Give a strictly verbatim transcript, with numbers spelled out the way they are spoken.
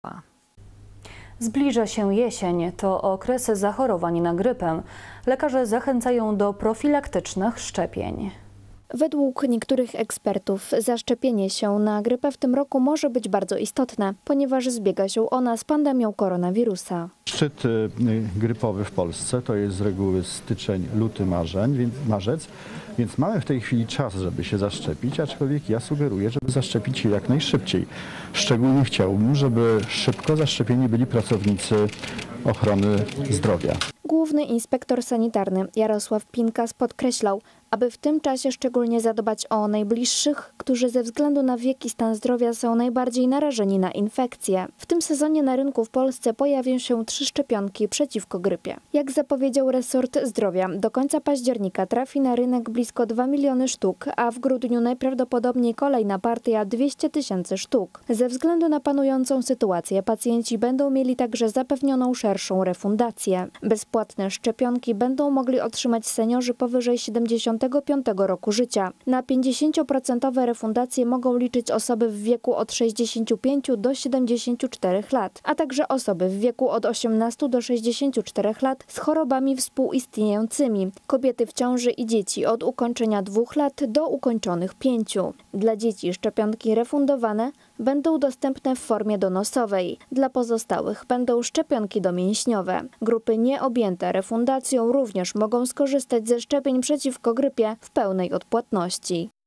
Zbliża się jesień, to okres zachorowań na grypę. Lekarze zachęcają do profilaktycznych szczepień. Według niektórych ekspertów zaszczepienie się na grypę w tym roku może być bardzo istotne, ponieważ zbiega się ona z pandemią koronawirusa. Szczyt grypowy w Polsce to jest z reguły styczeń, luty, marzeń, więc, marzec, więc mamy w tej chwili czas, żeby się zaszczepić, aczkolwiek ja sugeruję, żeby zaszczepić się jak najszybciej. Szczególnie chciałbym, żeby szybko zaszczepieni byli pracownicy ochrony zdrowia. Główny inspektor sanitarny Jarosław Pinkas podkreślał, aby w tym czasie szczególnie zadbać o najbliższych, którzy ze względu na wiek i stan zdrowia są najbardziej narażeni na infekcje. W tym sezonie na rynku w Polsce pojawią się trzy szczepionki przeciwko grypie. Jak zapowiedział resort zdrowia, do końca października trafi na rynek blisko dwa miliony sztuk, a w grudniu najprawdopodobniej kolejna partia dwieście tysięcy sztuk. Ze względu na panującą sytuację pacjenci będą mieli także zapewnioną szerszą refundację. Bezpłatne szczepionki będą mogli otrzymać seniorzy powyżej siedemdziesiątego piątego roku życia. Na pięćdziesięcioprocentowe refundacje mogą liczyć osoby w wieku od sześćdziesięciu pięciu do siedemdziesięciu czterech lat, a także osoby w wieku od osiemnastu do sześćdziesięciu czterech lat z chorobami współistniejącymi, kobiety w ciąży i dzieci od ukończenia dwóch lat do ukończonych pięciu. Dla dzieci szczepionki refundowane będą dostępne w formie donosowej. Dla pozostałych będą szczepionki domięśniowe. Grupy nieobjęte refundacją również mogą skorzystać ze szczepień przeciwko grypie w pełnej odpłatności.